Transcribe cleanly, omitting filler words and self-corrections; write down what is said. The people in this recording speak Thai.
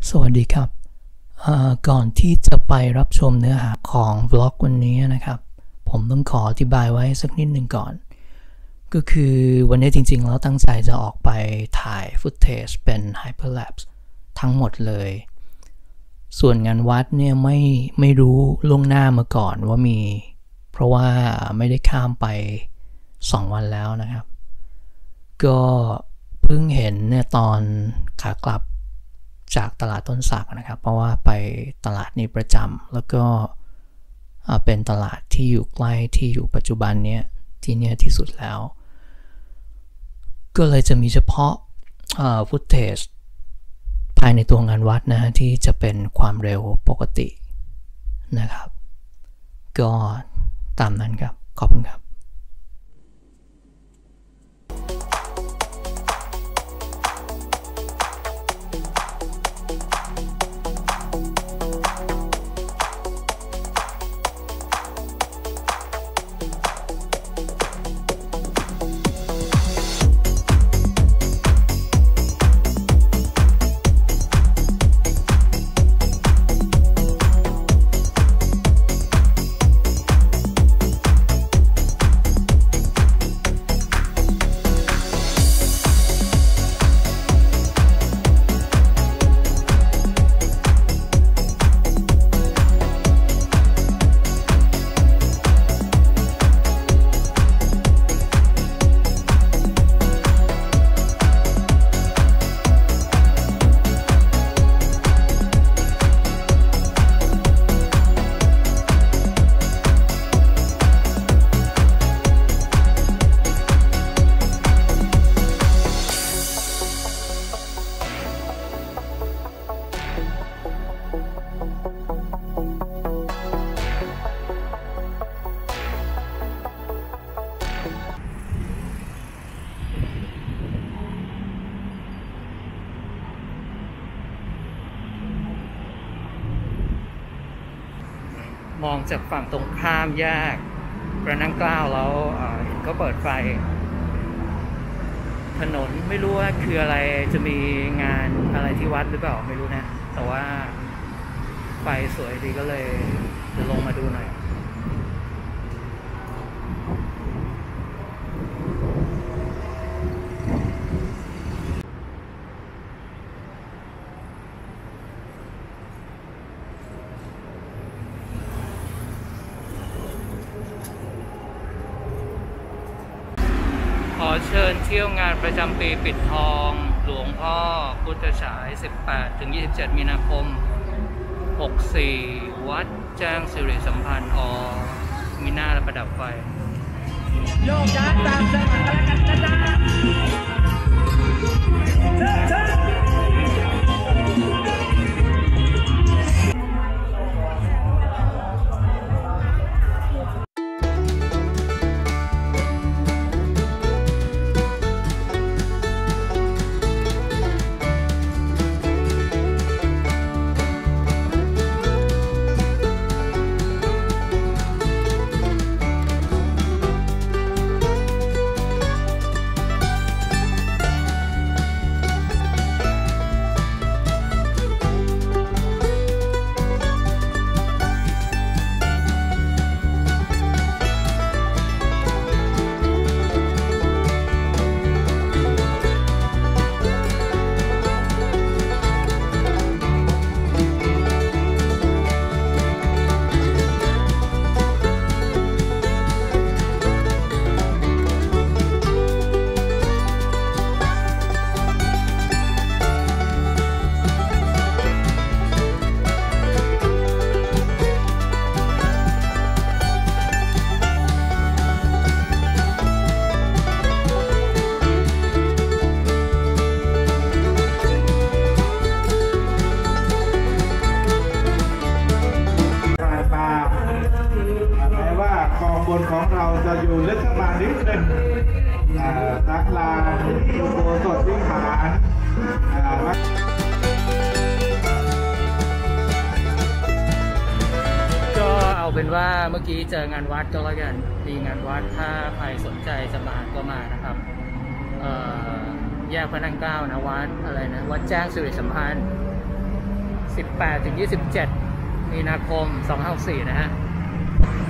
สวัสดีครับก่อนที่จะไปรับชมเนื้อหาของบล็อกวันนี้นะครับผมต้องขออธิบายไว้สักนิดหนึ่งก่อนก็คือวันนี้จริงๆแล้วตั้งใจจะออกไปถ่ายฟุตเทจเป็น Hyperlapse ทั้งหมดเลยส่วนงานวัดเนี่ยไม่รู้ล่วงหน้ามาก่อนว่ามีเพราะว่าไม่ได้ข้ามไป2 วันแล้วนะครับก็เพิ่งเห็นเนี่ยตอนขากลับจากตลาดต้นสักนะครับเพราะว่าไปตลาดนี้ประจำแล้วก็เป็นตลาดที่อยู่ใกล้ที่อยู่ปัจจุบันเนี้ยที่เนี่ยที่สุดแล้วก็เลยจะมีเฉพาะฟุตเทจภายในตัวงานวัดนะฮะที่จะเป็นความเร็วปกตินะครับก็ตามนั้นครับขอบคุณครับมองจากฝั่งตรงข้ามแยกพระนั่งเกล้าแล้วเห็นเขาเปิดไฟถนนไม่รู้ว่าคืออะไรจะมีงานอะไรที่วัดหรือเปล่าไม่รู้นะแต่ว่าไฟสวยดีก็เลยจะลงมาดูหน่อยขอเชิญเที่ยวงานประจำปีปิดทองหลวงพ่อพุทธฉาย 18-27 มีนาคม 64 วัดแจ้งสิริสัมพันธ์มีหน้าและประดับไฟโยกย้ายตามจังหวะกันนะของเราจะอยู่ลึกขึ้นมานิดหนึ่งตักลาอุโบสถวิหารก็เอาเป็นว่าเมื่อกี้เจองานวัดก็แล้วกันมีงานวัดถ้าใครสนใจจะมาก็มานะครับแยกพระนั่งเกล้านะวัดอะไรนะวัดแจ้งสิริสัมพันธ์ 18 ถึง 27 มีนาคม 2564 นะฮะ